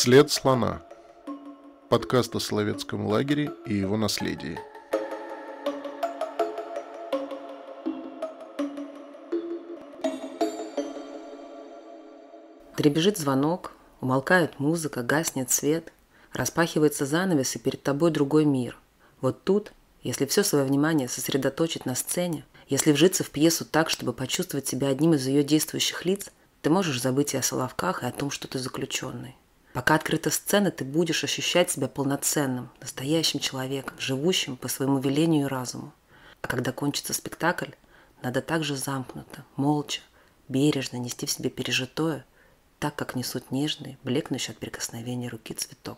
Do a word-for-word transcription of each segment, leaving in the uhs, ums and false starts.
След слона. Подкаст о Соловецком лагере и его наследии. Дребезжит звонок, умолкает музыка, гаснет свет, распахивается занавес, и перед тобой другой мир. Вот тут, если все свое внимание сосредоточить на сцене, если вжиться в пьесу так, чтобы почувствовать себя одним из ее действующих лиц, ты можешь забыть и о Соловках, и о том, что ты заключенный. Пока открыта сцена, ты будешь ощущать себя полноценным, настоящим человеком, живущим по своему велению и разуму. А когда кончится спектакль, надо также замкнуто, молча, бережно нести в себе пережитое, так, как несут нежный, блекнущий от прикосновения руки цветок.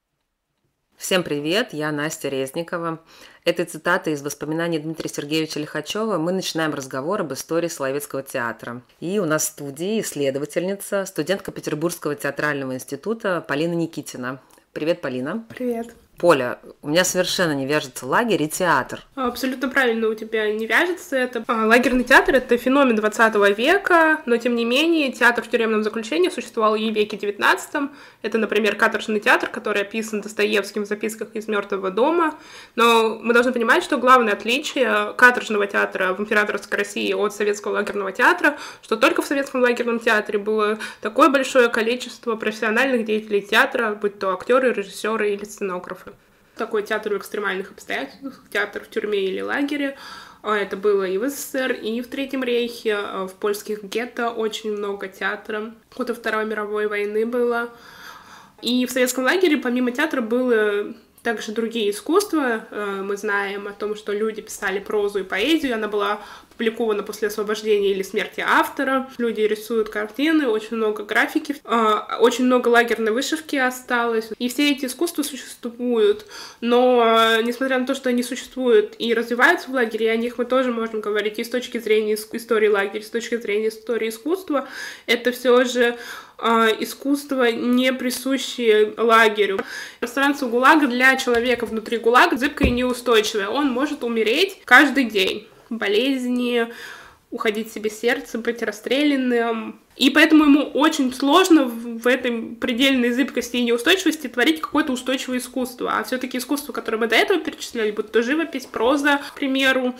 Всем привет, я Настя Резникова. Этой цитатой из воспоминаний Дмитрия Сергеевича Лихачева мы начинаем разговор об истории Соловецкого театра. И у нас в студии исследовательница, студентка Петербургского театрального института Полина Никитина. Привет, Полина. Привет. Поля, у меня совершенно не вяжется лагерь и театр. Абсолютно правильно у тебя не вяжется это. Лагерный театр — это феномен двадцатого века, но тем не менее театр в тюремном заключении существовал и в веке девятнадцатом. Это, например, каторжный театр, который описан Достоевским в записках из «Мертвого дома». Но мы должны понимать, что главное отличие каторжного театра в императорской России от советского лагерного театра, что только в советском лагерном театре было такое большое количество профессиональных деятелей театра, будь то актеры, режиссеры или сценографы. Такой театр в экстремальных обстоятельствах, театр в тюрьме или лагере. Это было и в СССР, и в Третьем рейхе, в польских гетто очень много театра. Вот и Второй мировой войны было. И в советском лагере помимо театра было также другие искусства. Мы знаем о том, что люди писали прозу и поэзию. Она была опубликована после освобождения или смерти автора. Люди рисуют картины, очень много графики, очень много лагерной вышивки осталось. И все эти искусства существуют. Но, несмотря на то, что они существуют и развиваются в лагере, о них мы тоже можем говорить и с точки зрения истории лагеря, и с точки зрения истории искусства. Это все же искусство, не присущее лагерю. Пространство ГУЛАГа для человека внутри ГУЛАГа зыбкое и неустойчивое. Он может умереть каждый день. Болезни, уходить себе сердцем, быть расстрелянным. И поэтому ему очень сложно в этой предельной зыбкости и неустойчивости творить какое-то устойчивое искусство. А все-таки искусство, которое мы до этого перечисляли, будь то живопись, проза, к примеру,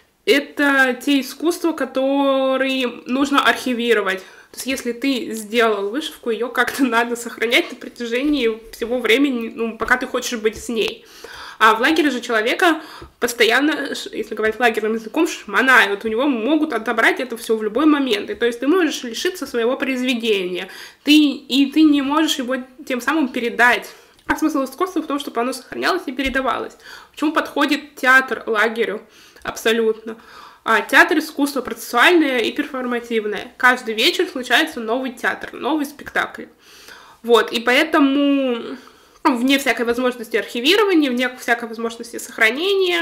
это те искусства, которые нужно архивировать. То есть если ты сделал вышивку, ее как-то надо сохранять на протяжении всего времени, ну, пока ты хочешь быть с ней. А в лагере же человека постоянно, если говорить лагерным языком, шмонают. У него могут отобрать это все в любой момент. И то есть ты можешь лишиться своего произведения. Ты, и ты не можешь его тем самым передать. А смысл искусства в том, чтобы оно сохранялось и передавалось. Почему подходит театр лагерю? Абсолютно. А театр — искусство процессуальное и перформативное. Каждый вечер случается новый театр, новый спектакль. Вот, и поэтому вне всякой возможности архивирования, вне всякой возможности сохранения,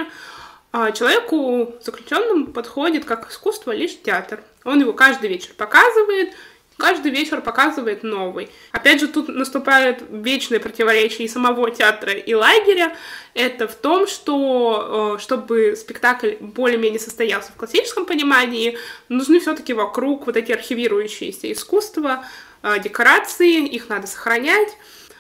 человеку заключенному подходит как искусство лишь театр. Он его каждый вечер показывает, каждый вечер показывает новый. Опять же, тут наступает вечное противоречие и самого театра, и лагеря. Это в том, что, чтобы спектакль более-менее состоялся в классическом понимании, нужны все-таки вокруг вот эти архивирующиеся искусства, декорации, их надо сохранять.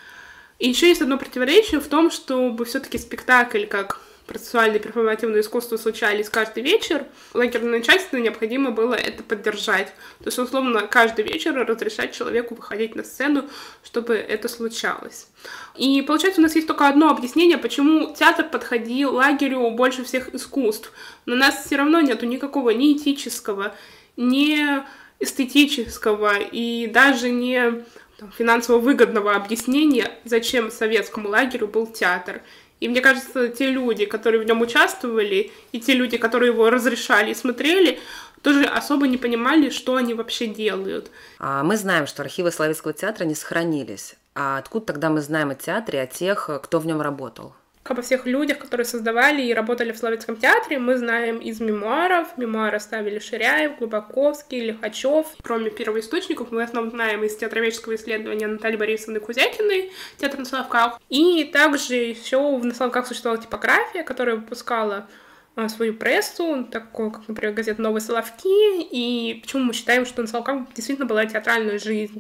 И еще есть одно противоречие в том, чтобы все-таки спектакль, как процессуальное перформативное искусство, случались каждый вечер, лагерному начальству необходимо было это поддержать. То есть, условно, каждый вечер разрешать человеку выходить на сцену, чтобы это случалось. И получается, у нас есть только одно объяснение, почему театр подходил лагерю больше всех искусств. Но у нас все равно нету никакого ни этического, ни эстетического и даже не там, финансово выгодного объяснения, зачем советскому лагерю был театр. И мне кажется, те люди, которые в нем участвовали, и те люди, которые его разрешали и смотрели, тоже особо не понимали, что они вообще делают. А мы знаем, что архивы Соловецкого театра не сохранились. А откуда тогда мы знаем о театре, о тех, кто в нем работал? Обо всех людях, которые создавали и работали в Соловецком театре, мы знаем из мемуаров. Мемуары оставили Ширяев, Глубоковский, Лихачев. Кроме первоисточников, мы в основном знаем из театроведческого исследования Натальи Борисовны Кузякиной «Театр на Соловках». И также еще на Соловках существовала типография, которая выпускала свою прессу, такую, как, например, газета «Новые Соловки». И почему мы считаем, что на Соловках действительно была театральная жизнь?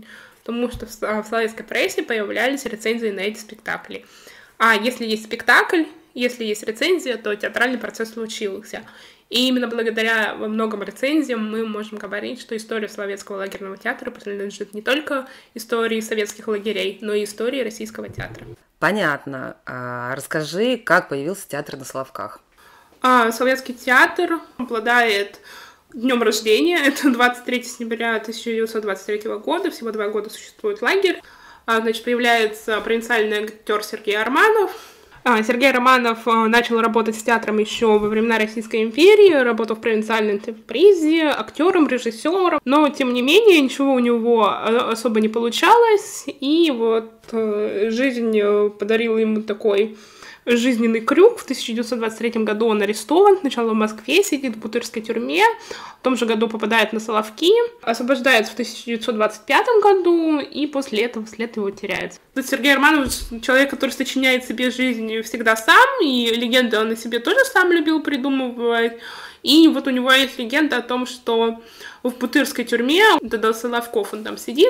потому что в советской прессе появлялись рецензии на эти спектакли. А если есть спектакль, если есть рецензия, то театральный процесс случился. И именно благодаря во многом рецензиям мы можем говорить, что история Соловецкого лагерного театра принадлежит не только истории советских лагерей, но и истории российского театра. Понятно. А расскажи, как появился театр на Соловках? А, Соловецкий театр обладает днем рождения, это двадцать третьего сентября тысяча девятьсот двадцать третьего года, всего два года существует лагерь. А, значит, появляется провинциальный актер Сергей Арманов. Сергей Романов начал работать с театром еще во времена Российской империи, работал в провинциальной энтерпризе, актером, режиссером, но, тем не менее, ничего у него особо не получалось, и вот жизнь подарила ему такой жизненный крюк. В тысяча девятьсот двадцать третьем году он арестован, сначала в Москве, сидит в Бутырской тюрьме, в том же году попадает на Соловки, освобождается в тысяча девятьсот двадцать пятом году, и после этого след его теряется. Сергей Арманов — человек, который сочиняет себе жизнь всегда сам, и легенды он о себе тоже сам любил придумывать. И вот у него есть легенда о том, что в Бутырской тюрьме, до Соловков он там сидит,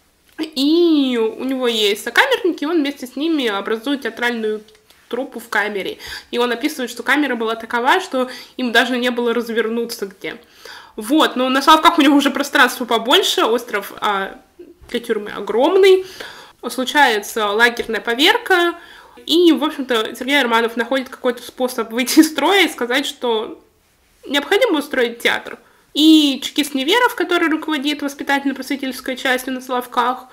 и у него есть сокамерники, и он вместе с ними образует театральную труппу в камере. И он описывает, что камера была такова, что им даже не было развернуться где. Вот, но на Соловках у него уже пространство побольше, остров а, для тюрьмы огромный, случается лагерная поверка, и, в общем-то, Сергей Арманов находит какой-то способ выйти из строя и сказать, что необходимо устроить театр. И чекист Неверов, который руководит воспитательно-просветительской частью на Соловках,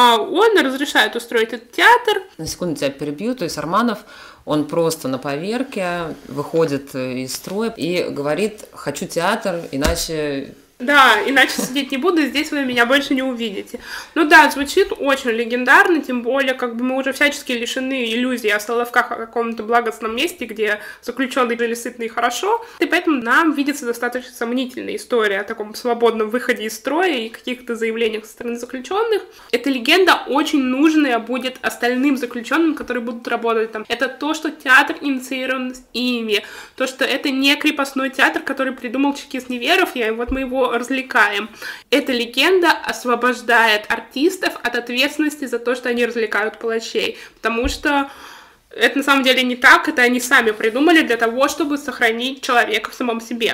он разрешает устроить этот театр. На секунду тебя перебью. То есть Арманов, он просто на поверке выходит из строя и говорит: хочу театр, иначе... Да, иначе сидеть не буду, здесь вы меня больше не увидите. Ну да, звучит очень легендарно, тем более, как бы мы уже всячески лишены иллюзий о Соловках, о каком-то благостном месте, где заключенные жили сытно и хорошо, и поэтому нам видится достаточно сомнительная история о таком свободном выходе из строя и каких-то заявлениях со стороны заключенных. Эта легенда очень нужная будет остальным заключенным, которые будут работать там. Это то, что театр инициирован ими, то, что это не крепостной театр, который придумал чекист Неверов, и вот мы его развлекаем. Эта легенда освобождает артистов от ответственности за то, что они развлекают палачей, потому что это на самом деле не так, это они сами придумали для того, чтобы сохранить человека в самом себе.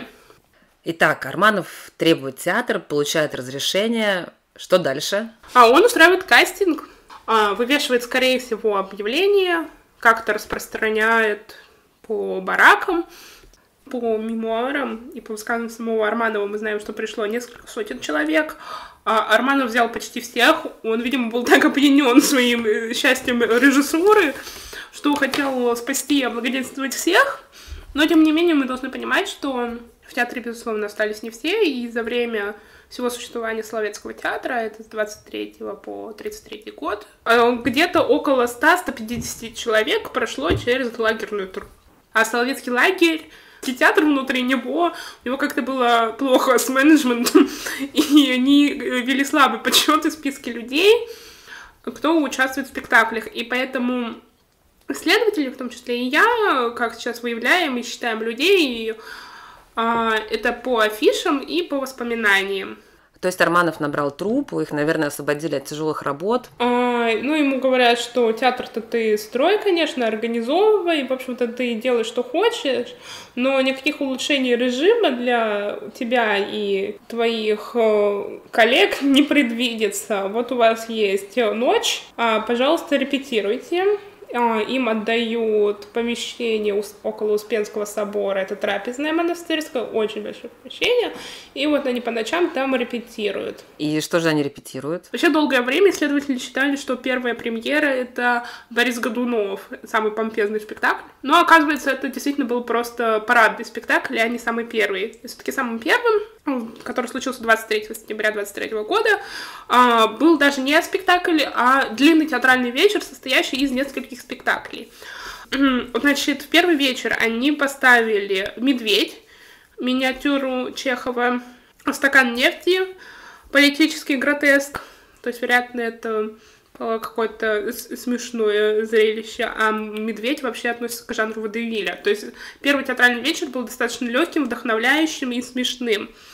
Итак, Арманов требует театр, получает разрешение. Что дальше? А он устраивает кастинг, вывешивает, скорее всего, объявление, как-то распространяет по баракам. По мемуарам и по высказываниям самого Арманова мы знаем, что пришло несколько сотен человек. А Арманов взял почти всех. Он, видимо, был так опьянен своим счастьем режиссуры, что хотел спасти и облагодетельствовать всех. Но, тем не менее, мы должны понимать, что в театре, безусловно, остались не все, и за время всего существования Соловецкого театра, это с двадцать третьего по тридцать третий год, где-то около ста — ста пятидесяти человек прошло через лагерную труппу. А Соловецкий лагерь, театр внутри него, у него как-то было плохо с менеджментом, и они вели слабый подсчет из списка людей, кто участвует в спектаклях. И поэтому исследователи, в том числе и я, как сейчас выявляем и считаем людей, это по афишам и по воспоминаниям. То есть Арманов набрал труппу, их, наверное, освободили от тяжелых работ. А, ну, ему говорят, что театр-то ты строй, конечно, организовывай, в общем-то, ты делай, что хочешь, но никаких улучшений режима для тебя и твоих коллег не предвидится. Вот у вас есть ночь, пожалуйста, репетируйте. Им отдают помещение около Успенского собора, это трапезное монастырское, очень большое помещение, и вот они по ночам там репетируют. И что же они репетируют? Вообще долгое время исследователи считали, что первая премьера — это Борис Годунов, самый помпезный спектакль, но оказывается, это действительно был просто парадный спектакль, а не самый первый. И все-таки самым первым, который случился двадцать третьего сентября двадцать третьего года, был даже не спектакль, а длинный театральный вечер, состоящий из нескольких спектаклей. Значит, в первый вечер они поставили «Медведь», миниатюру Чехова, «Стакан нефти», политический гротеск, то есть, вероятно, это какое-то смешное зрелище, а «Медведь» вообще относится к жанру водевиля. То есть первый театральный вечер был достаточно легким, вдохновляющим и смешным.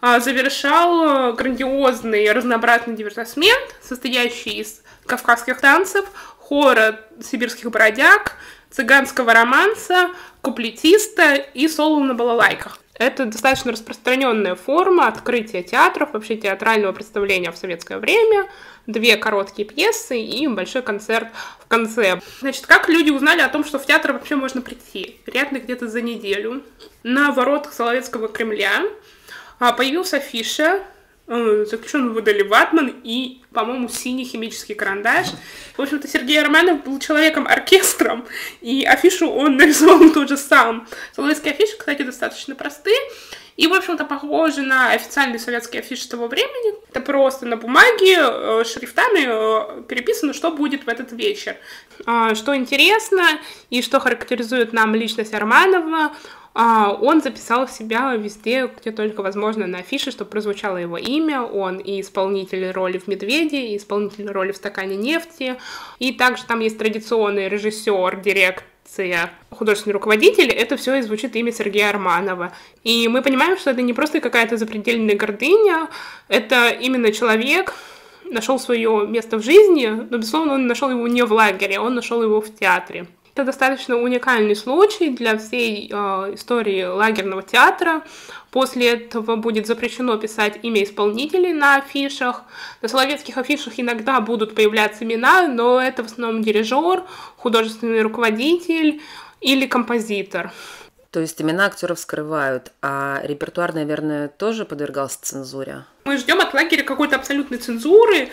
завершал грандиозный разнообразный дивертисмент, состоящий из кавказских танцев, хора сибирских бродяг, цыганского романса, куплетиста и соло на балалайках. Это достаточно распространенная форма открытия театров, вообще театрального представления в советское время. Две короткие пьесы и большой концерт в конце. Значит, как люди узнали о том, что в театр вообще можно прийти? Вероятно, где-то за неделю. На воротах Соловецкого Кремля появилась афиша, заключенному выдали ватман и, по-моему, синий химический карандаш. В общем-то, Сергей Романов был человеком-оркестром, и афишу он нарисовал тоже сам. Соловецкие афиши, кстати, достаточно простые, и, в общем-то, похожи на официальные советские афиши того времени. Это просто на бумаге шрифтами переписано, что будет в этот вечер. Что интересно и что характеризует нам личность Романова, он записал себя везде, где только возможно, на афише, чтобы прозвучало его имя. Он и исполнитель роли в «Медведе», и исполнитель роли в «Стакане нефти». И также там есть традиционный режиссер, дирекция, художественный руководитель. Это все и звучит имя Сергея Романова. И мы понимаем, что это не просто какая-то запредельная гордыня, это именно человек нашел свое место в жизни, но, безусловно, он нашел его не в лагере, он нашел его в театре. Это достаточно уникальный случай для всей э, истории лагерного театра. После этого будет запрещено писать имя исполнителей на афишах. На соловецких афишах иногда будут появляться имена, но это в основном дирижер, художественный руководитель или композитор. То есть имена актеров скрывают, а репертуар, наверное, тоже подвергался цензуре? Мы ждем от лагеря какой-то абсолютной цензуры,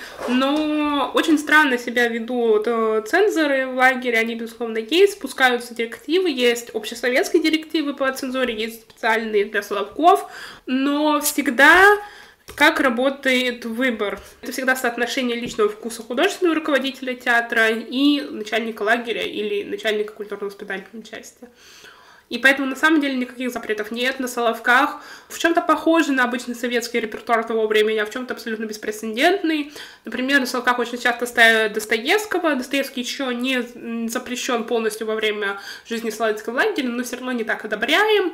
но очень странно себя ведут цензоры в лагере, они, безусловно, есть, спускаются директивы, есть общесоветские директивы по цензуре, есть специальные для Соловков, но всегда как работает выбор. Это всегда соотношение личного вкуса художественного руководителя театра и начальника лагеря или начальника культурно-воспитательной части. И поэтому, на самом деле, никаких запретов нет на Соловках. В чем-то похожи на обычный советский репертуар того времени, а в чем-то абсолютно беспрецедентный. Например, на Соловках очень часто ставят Достоевского. Достоевский еще не запрещен полностью во время жизни Соловецкого лагеря, но все равно не так одобряем.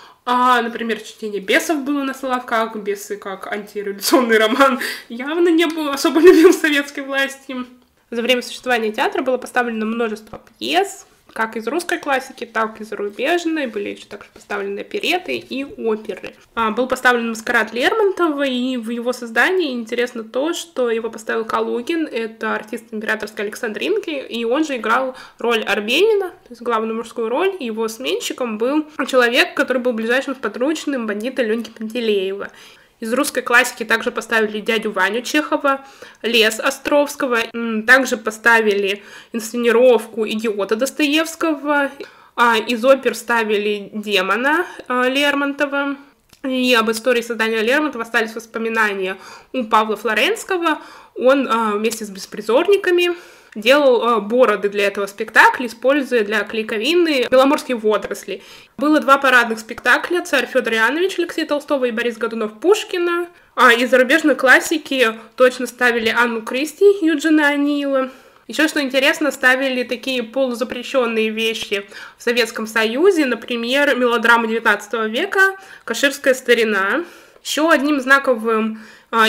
А, например, чтение «Бесов» было на Соловках. «Бесы» как антиреволюционный роман явно не был особо любим советской власти. За время существования театра было поставлено множество пьес, как из русской классики, так и зарубежной. Были еще также поставлены опереты и оперы. А, был поставлен «Маскарад» Лермонтова, и в его создании интересно то, что его поставил Калугин, это артист императорской Александринки, и он же играл роль Арбенина, то есть главную мужскую роль, и его сменщиком был человек, который был ближайшим подручным бандита Леньки Пантелеева. Из русской классики также поставили «Дядю Ваню» Чехова, «Лес» Островского, также поставили инсценировку «Идиота» Достоевского, из опер ставили «Демона» Лермонтова, и об истории создания Лермонтова остались воспоминания у Павла Флоренского. Он вместе с беспризорниками делал бороды для этого спектакля, используя для клейковины беломорские водоросли. Было два парадных спектакля: «Царь Федор Иоаннович» Алексея Толстого и Борис Годунов Пушкина. А из зарубежной классики точно ставили «Анну Кристи» Юджина Онилла. Еще, что интересно, ставили такие полузапрещенные вещи в Советском Союзе, например, мелодраму девятнадцатого века «Каширская старина». Еще одним знаковым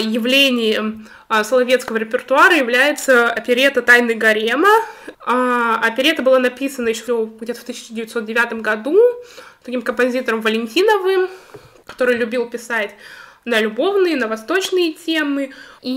явлением соловецкого репертуара является оперета «Тайны гарема». Оперета была написана еще где-то в тысяча девятьсот девятом году таким композитором Валентиновым, который любил писать на любовные, на восточные темы.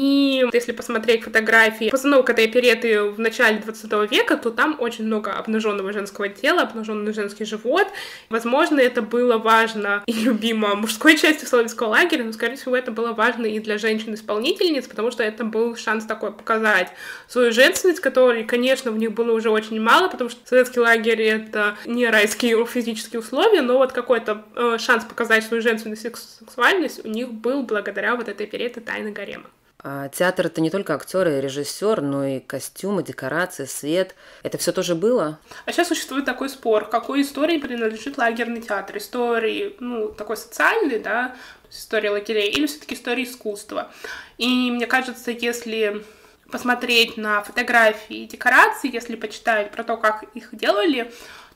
И если посмотреть фотографии постановок этой опереты в начале двадцатого века, то там очень много обнаженного женского тела, обнаженный женский живот. Возможно, это было важно и любимо мужской части Соловецкого лагеря, но, скорее всего, это было важно и для женщин-исполнительниц, потому что это был шанс такой показать свою женственность, которой, конечно, в них было уже очень мало, потому что советский лагерь — это не райские физические условия, но вот какой-то э, шанс показать свою женственность и сексуальность у них был благодаря вот этой оперете «Тайны гарема». А театр — это не только актеры и режиссер, но и костюмы, декорации, свет. Это все тоже было? А сейчас существует такой спор, какой истории принадлежит лагерный театр. Истории, ну, такой социальной, да, история лагерей, или все-таки история искусства. И мне кажется, если посмотреть на фотографии и декорации, если почитать про то, как их делали,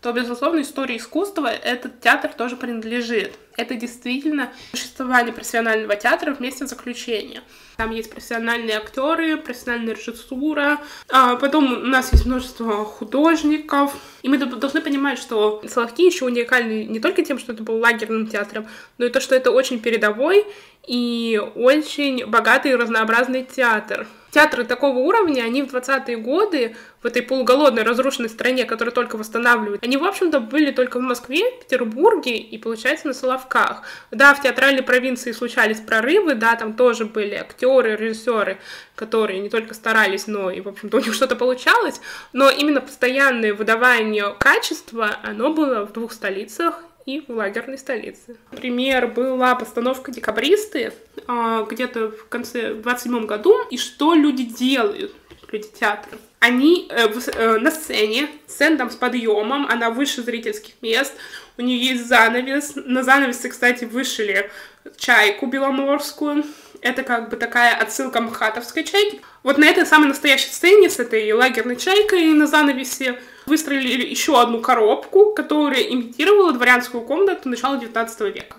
то, безусловно, истории искусства этот театр тоже принадлежит. Это действительно существование профессионального театра вместе заключения. Там есть профессиональные актеры, профессиональная режиссура, а потом у нас есть множество художников. И мы должны понимать, что Соловки еще уникальны не только тем, что это был лагерным театром, но и то, что это очень передовой и очень богатый и разнообразный театр. Театры такого уровня, они в двадцатые годы в этой полуголодной, разрушенной стране, которую только восстанавливают, они, в общем-то, были только в Москве, Петербурге и, получается, на Соловках. Да, в театральной провинции случались прорывы, да, там тоже были актеры, режиссеры, которые не только старались, но и, в общем-то, у них что-то получалось, но именно постоянное выдавание качества, оно было в двух столицах и в лагерной столице. Например, была постановка «Декабристы» где-то в конце двадцать седьмом году, и что люди делают, люди театра? Они э, в, э, на сцене, сцена там с подъемом, она выше зрительских мест, у нее есть занавес, на занавесе, кстати, вышили чайку беломорскую, это как бы такая отсылка мхатовской чайки. Вот на этой самой настоящей сцене с этой лагерной чайкой на занавесе выстроили еще одну коробку, которая имитировала дворянскую комнату начала девятнадцатого века.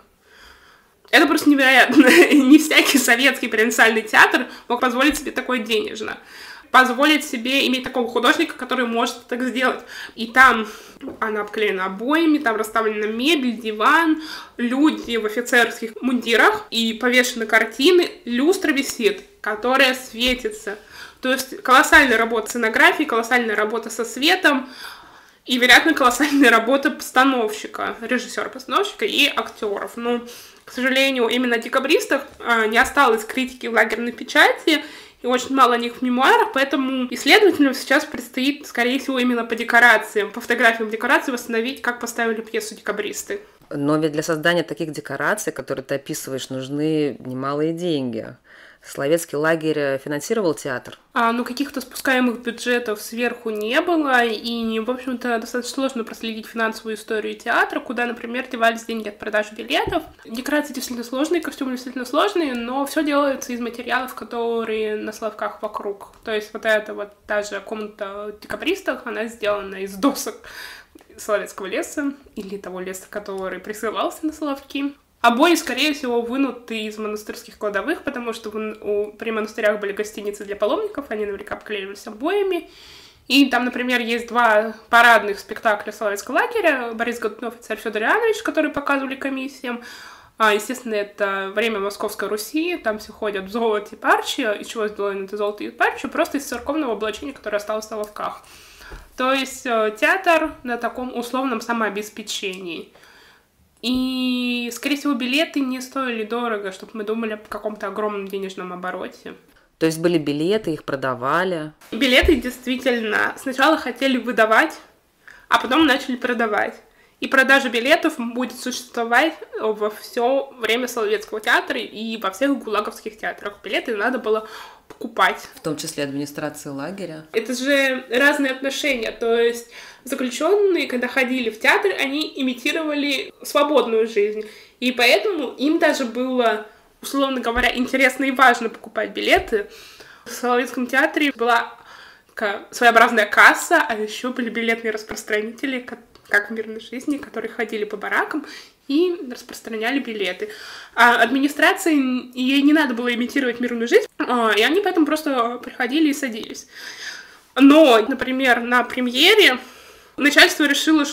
Это просто невероятно. Не всякий советский провинциальный театр мог позволить себе такое денежно. Позволить себе иметь такого художника, который может так сделать. И там она обклеена обоями, там расставлена мебель, диван, люди в офицерских мундирах, и повешены картины, люстра висит, которая светится. То есть колоссальная работа сценографии, колоссальная работа со светом, и, вероятно, колоссальная работа постановщика, режиссера-постановщика и актеров. Но, к сожалению, именно о декабристах не осталось критики в лагерной печати, и очень мало о них в мемуарах, поэтому исследователям сейчас предстоит, скорее всего, именно по декорациям, по фотографиям декораций восстановить, как поставили пьесу «Декабристы». Но ведь для создания таких декораций, которые ты описываешь, нужны немалые деньги. Соловецкий лагерь финансировал театр? А, ну, каких-то спускаемых бюджетов сверху не было, и, в общем-то, достаточно сложно проследить финансовую историю театра, куда, например, девались деньги от продажи билетов. Декорации действительно сложные, костюмы действительно сложные, но все делается из материалов, которые на Соловках вокруг. То есть вот эта вот даже комната декабристов, она сделана из досок Соловецкого леса, или того леса, который присылался на Соловки. Обои, скорее всего, вынуты из монастырских кладовых, потому что в, у, при монастырях были гостиницы для паломников, они наверняка обклеивались обоями. И там, например, есть два парадных спектакля Соловецкого лагеря. Борис Годунов и царь Фёдор Иоаннович, которые показывали комиссиям. А, естественно, это время Московской Руси, там все ходят в золоте и парче. Из чего сделано это золото и парче? Просто из церковного облачения, которое осталось в Соловках. То есть театр на таком условном самообеспечении. И, скорее всего, билеты не стоили дорого, чтобы мы думали о каком-то огромном денежном обороте. То есть были билеты, их продавали? Билеты действительно сначала хотели выдавать, а потом начали продавать. И продажа билетов будет существовать во все время Соловецкого театра и во всех гулаговских театрах. Билеты надо было покупать. В том числе администрации лагеря? Это же разные отношения. То есть заключенные, когда ходили в театр, они имитировали свободную жизнь. И поэтому им даже было, условно говоря, интересно и важно покупать билеты. В Соловецком театре была такая своеобразная касса, а еще были билетные распространители, как в мирной жизни, которые ходили по баракам и распространяли билеты. А администрации, ей не надо было имитировать мирную жизнь, и они поэтому просто приходили и садились. Но, например, на премьере начальство решило,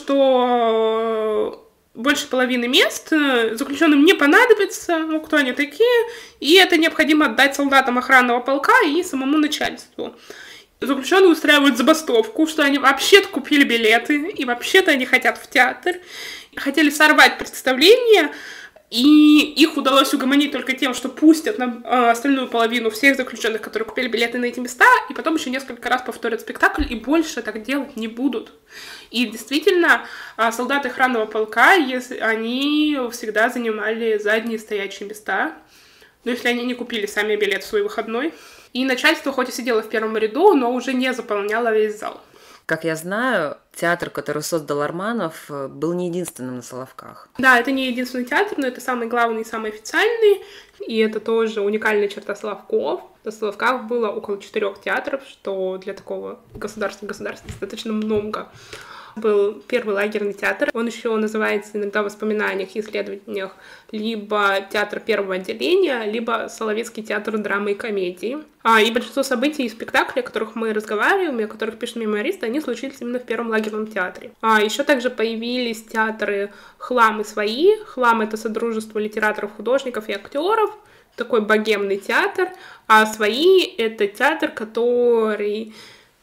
что больше половины мест заключенным не понадобится, ну, кто они такие, и это необходимо отдать солдатам охранного полка и самому начальству. Заключенные устраивают забастовку, что они вообще-то купили билеты, и вообще-то они хотят в театр. Хотели сорвать представление, и их удалось угомонить только тем, что пустят на э, остальную половину всех заключенных, которые купили билеты на эти места, и потом еще несколько раз повторят спектакль, и больше так делать не будут. И действительно, э, солдаты охранного полка, если они всегда занимали задние стоячие места, но если они не купили сами билет в свой выходной. И начальство хоть и сидело в первом ряду, но уже не заполняло весь зал. Как я знаю, театр, который создал Арманов, был не единственным на Соловках. Да, это не единственный театр, но это самый главный и самый официальный. И это тоже уникальная черта Соловков. На Соловках было около четырех театров, что для такого государства государства достаточно много. был первый лагерный театр. Он еще называется иногда в воспоминаниях и исследованиях либо театр первого отделения, либо Соловецкий театр драмы и комедии. А, и большинство событий и спектаклей, о которых мы разговариваем, и о которых пишут мемуаристы, они случились именно в первом лагерном театре. А еще также появились театры «Хлам» и «Свои». «Хлам» — это содружество литераторов, художников и актеров, такой богемный театр, а «Свои» — это театр, который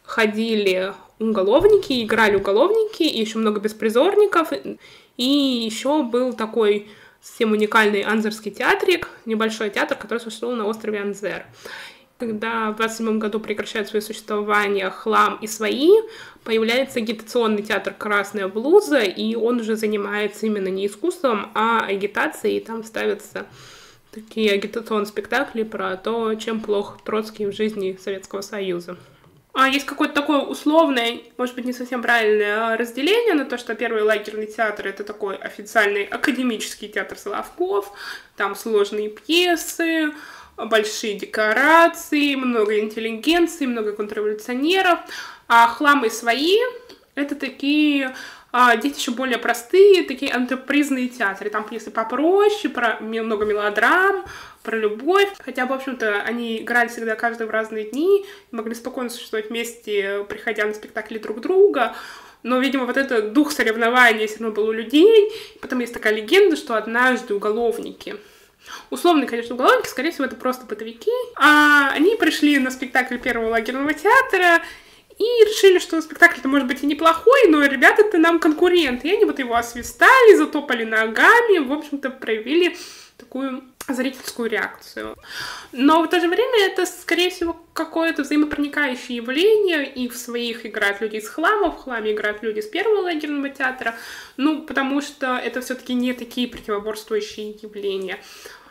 ходили уголовники, играли уголовники, и еще много беспризорников, и еще был такой всем уникальный Анзерский театрик, небольшой театр, который существовал на острове Анзер. Когда в двадцать седьмом году прекращают свое существование «Хлам» и «Свои», появляется агитационный театр «Красная блуза», и он уже занимается именно не искусством, а агитацией, и там ставятся такие агитационные спектакли про то, чем плох Троцкий в жизни Советского Союза. А есть какое-то такое условное, может быть, не совсем правильное разделение на то, что первый лагерный театр — это такой официальный академический театр Соловков, там сложные пьесы, большие декорации, много интеллигенции, много контрреволюционеров, а «Хлам» и «Свои» — это такие а, дети еще более простые, такие антрепризные театры, там пьесы попроще, про много мелодрам, про любовь, хотя, в общем-то, они играли всегда каждый в разные дни, могли спокойно существовать вместе, приходя на спектакли друг друга, но, видимо, вот этот дух соревнования все равно был у людей, потом есть такая легенда, что однажды уголовники, условные, конечно, уголовники, скорее всего, это просто бытовики, а они пришли на спектакль первого лагерного театра и решили, что спектакль-то может быть и неплохой, но ребята-то нам конкуренты, и они вот его освистали, затопали ногами, в общем-то, проявили такую зрительскую реакцию. Но в то же время это, скорее всего, какое-то взаимопроникающее явление, и в «Своих» играют люди из «Хлама», в «Хламе» играют люди из первого лагерного театра, ну, потому что это все-таки не такие противоборствующие явления.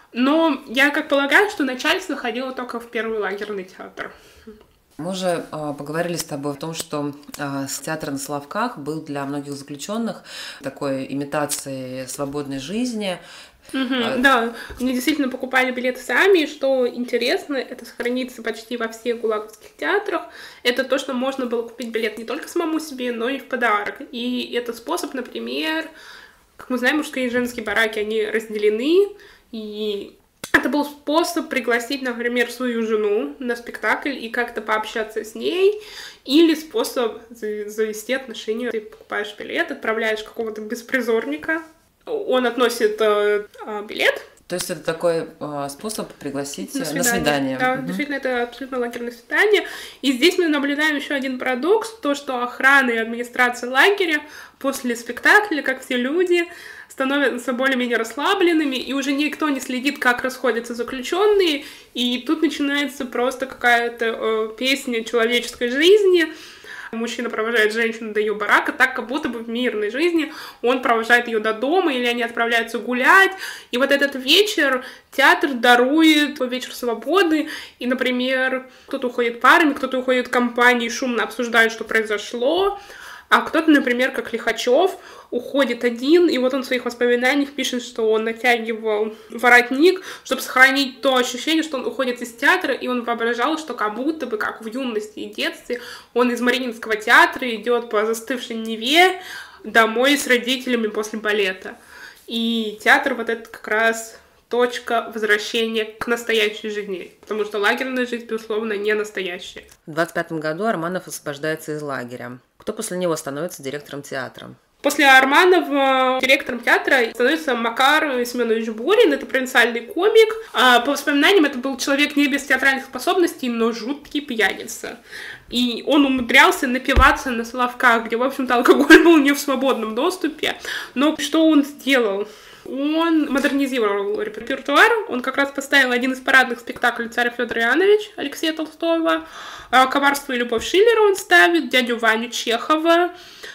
Но я как полагаю, что начальство ходило только в первый лагерный театр. Мы уже э, поговорили с тобой о том, что э, театр на Соловках был для многих заключенных такой имитацией свободной жизни. Угу, а... Да, они действительно покупали билеты сами, и что интересно, это сохранится почти во всех гулаговских театрах, это то, что можно было купить билет не только самому себе, но и в подарок. И это способ, например, как мы знаем, мужские и женские бараки, они разделены, и это был способ пригласить, например, свою жену на спектакль и как-то пообщаться с ней, или способ завести отношения. Ты покупаешь билет, отправляешь какого-то беспризорника, он относит э, билет. То есть это такой э, способ пригласить на свидание. На свидание. Да, угу. Действительно, это абсолютно лагерное свидание. И здесь мы наблюдаем еще один парадокс, то, что охрана и администрация лагеря после спектакля, как все люди, становятся более-менее расслабленными, и уже никто не следит, как расходятся заключенные, и тут начинается просто какая-то э, песня человеческой жизни. Мужчина провожает женщину до ее барака, так как будто бы в мирной жизни он провожает ее до дома, или они отправляются гулять. И вот этот вечер театр дарует вечер свободы, и, например, кто-то уходит парами, кто-то уходит компанией, шумно обсуждают, что произошло, а кто-то, например, как Лихачев, уходит один, и вот он в своих воспоминаниях пишет, что он натягивал воротник, чтобы сохранить то ощущение, что он уходит из театра, и он воображал, что как будто бы, как в юности и детстве, он из Мариинского театра идет по застывшей Неве домой с родителями после балета. И театр вот это как раз точка возвращения к настоящей жизни, потому что лагерная жизнь, безусловно, не настоящая. В двадцать пятом году Арманов освобождается из лагеря. Кто после него становится директором театра? После Арманова директором театра становится Макар Семенович Борин, это провинциальный комик. По воспоминаниям, это был человек не без театральных способностей, но жуткий пьяница. И он умудрялся напиваться на Соловках, где, в общем-то, алкоголь был не в свободном доступе. Но что он сделал? Он модернизировал репертуар, он как раз поставил один из парадных спектаклей «Царь Федор Иоаннович» Алексея Толстого, «Коварство и любовь» Шиллера он ставит, «Дядю Ваню» Чехова,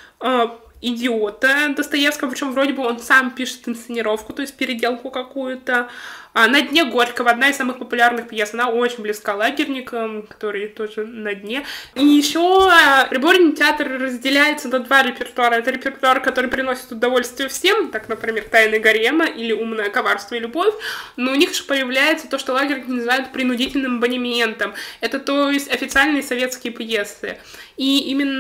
«Идиота» Достоевского, причем вроде бы он сам пишет инсценировку, то есть переделку какую-то. «На дне Горького» — одна из самых популярных пьес, она очень близка лагерникам, которые тоже на дне. И еще Ряборин театр разделяется на два репертуара. Это репертуар, который приносит удовольствие всем, так, например, «Тайны гарема» или «Умное коварство и любовь», но у них же появляется то, что лагерники называют принудительным абонементом. Это, то есть, официальные советские пьесы. И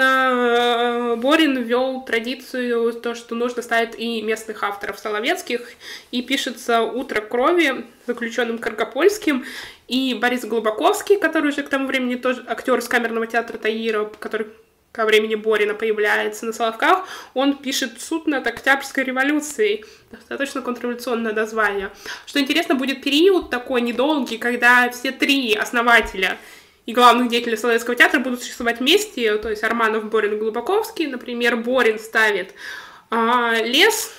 именно Борин ввел традицию, то, что нужно ставить и местных авторов соловецких, и пишется «Утро крови» заключенным Каргопольским, и Борис Глубоковский, который уже к тому времени тоже актер из камерного театра Таира, который ко времени Борина появляется на Соловках, он пишет «Суд над Октябрьской революцией». Достаточно контрреволюционное название. Что интересно, будет период такой недолгий, когда все три основателя и главных деятелей Соловецкого театра будут существовать вместе, то есть Арманов, Борин и Глубоковский. Например, Борин ставит а, «Лес»,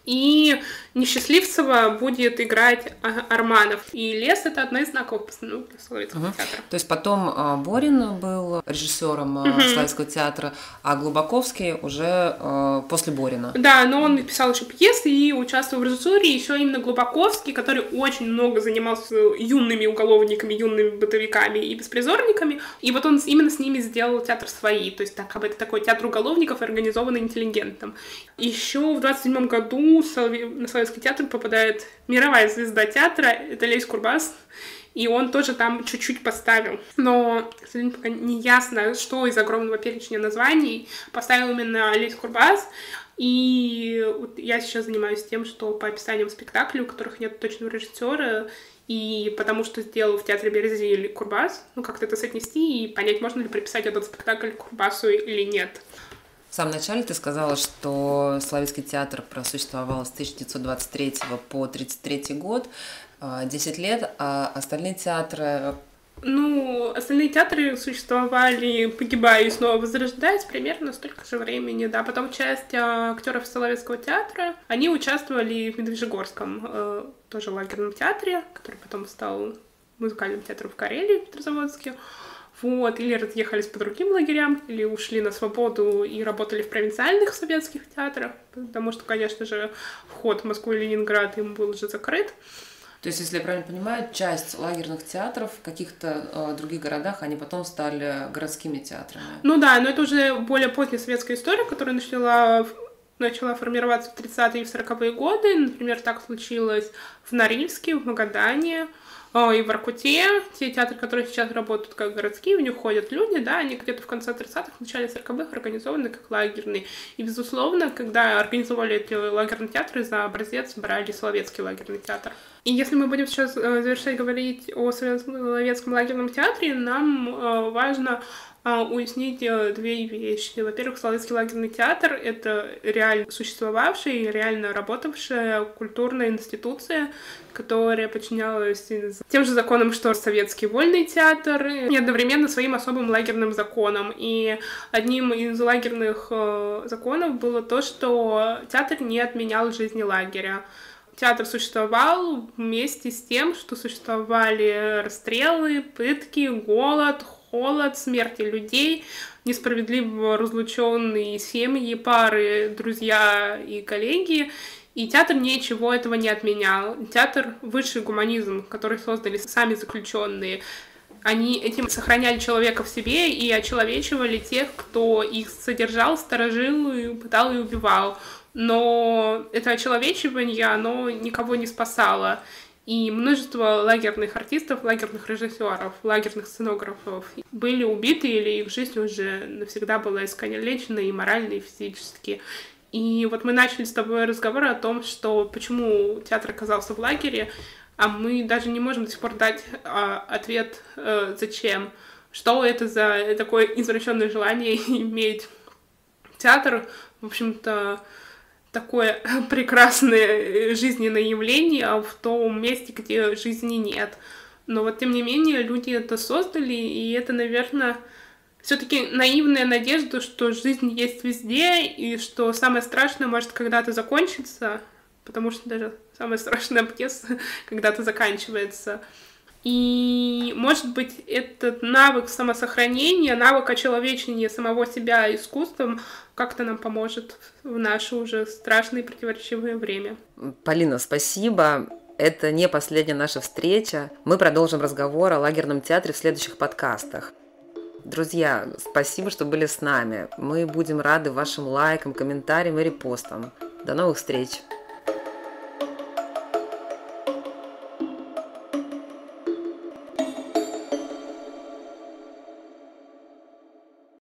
и Несчастливцева будет играть Арманов. И «Лес» — это одна из знаковых постановок для Соловецкого угу. театра. То есть потом uh, Борин был режиссером uh, угу. Соловецкого театра, а Глубоковский уже uh, после Борина. Да, но он писал еще пьесы и участвовал в режиссуре. Еще именно Глубоковский, который очень много занимался юными уголовниками, юными бытовиками и беспризорниками. И вот он именно с ними сделал театр свои. То есть так, как бы это такой театр уголовников, организованный интеллигентом. Еще в двадцать седьмом году на Соловецкий театр попадает мировая звезда театра, это Лесь Курбас, и он тоже там чуть-чуть поставил. Но, к сожалению, пока не ясно, что из огромного перечня названий поставил именно Лесь Курбас. И вот я сейчас занимаюсь тем, что по описаниям спектаклей, у которых нет точного режиссера, и потому что сделал в театре Березиль Курбас, ну как-то это соотнести и понять, можно ли приписать этот спектакль Курбасу или нет. В самом начале ты сказала, что Соловецкий театр просуществовал с тысяча девятьсот двадцать третьего по тридцать третий год, десять лет, а остальные театры... Ну, остальные театры существовали, погибая и снова возрождаясь, примерно столько же времени, да. Потом часть актеров Соловецкого театра, они участвовали в Медвежьегорском, тоже лагерном театре, который потом стал музыкальным театром в Карелии, в Петрозаводске. Вот, или разъехались по другим лагерям, или ушли на свободу и работали в провинциальных советских театрах, потому что, конечно же, вход в Москву и Ленинград им был уже закрыт. То есть, если я правильно понимаю, часть лагерных театров в каких-то э, других городах, они потом стали городскими театрами? Ну да, но это уже более поздняя советская история, которая начала, начала формироваться в тридцатые и в сороковые годы. Например, так случилось в Норильске, в Магадане, и в Воркуте. Те театры, которые сейчас работают как городские, в них ходят люди, да, они где-то в конце тридцатых, в начале сороковых организованы как лагерные. И, безусловно, когда организовали эти лагерные театры, за образец брали Соловецкий лагерный театр. И если мы будем сейчас завершать говорить о Соловецком лагерном театре, нам важно уяснить две вещи. Во-первых, Соловецкий лагерный театр — это реально существовавшая и реально работавшая культурная институция, которая подчинялась тем же законам, что советский вольный театр, и одновременно своим особым лагерным законам. И одним из лагерных законов было то, что театр не отменял жизни лагеря. Театр существовал вместе с тем, что существовали расстрелы, пытки, голод, холод, смерти людей, несправедливо разлученные семьи, пары, друзья и коллеги. И театр ничего этого не отменял. Театр — высший гуманизм, который создали сами заключенные. Они этим сохраняли человека в себе и очеловечивали тех, кто их содержал, сторожил, и пытал и убивал. Но это очеловечивание, оно никого не спасало. И множество лагерных артистов, лагерных режиссеров, лагерных сценографов были убиты, или их жизнь уже навсегда была искалечена и морально, и физически. И вот мы начали с тобой разговор о том, что почему театр оказался в лагере, а мы даже не можем до сих пор дать а, ответ, а, зачем. Что это за такое извращенное желание иметь театр, в общем-то, такое прекрасное жизненное явление в том месте, где жизни нет. Но вот, тем не менее, люди это создали, и это, наверное, все-таки наивная надежда, что жизнь есть везде, и что самое страшное может когда-то закончиться, потому что даже самая страшная пьеса когда-то заканчивается. И, может быть, этот навык самосохранения, навык очеловечения самого себя искусством как-то нам поможет в наше уже страшное и противоречивое время. Полина, спасибо. Это не последняя наша встреча. Мы продолжим разговор о лагерном театре в следующих подкастах. Друзья, спасибо, что были с нами. Мы будем рады вашим лайкам, комментариям и репостам. До новых встреч!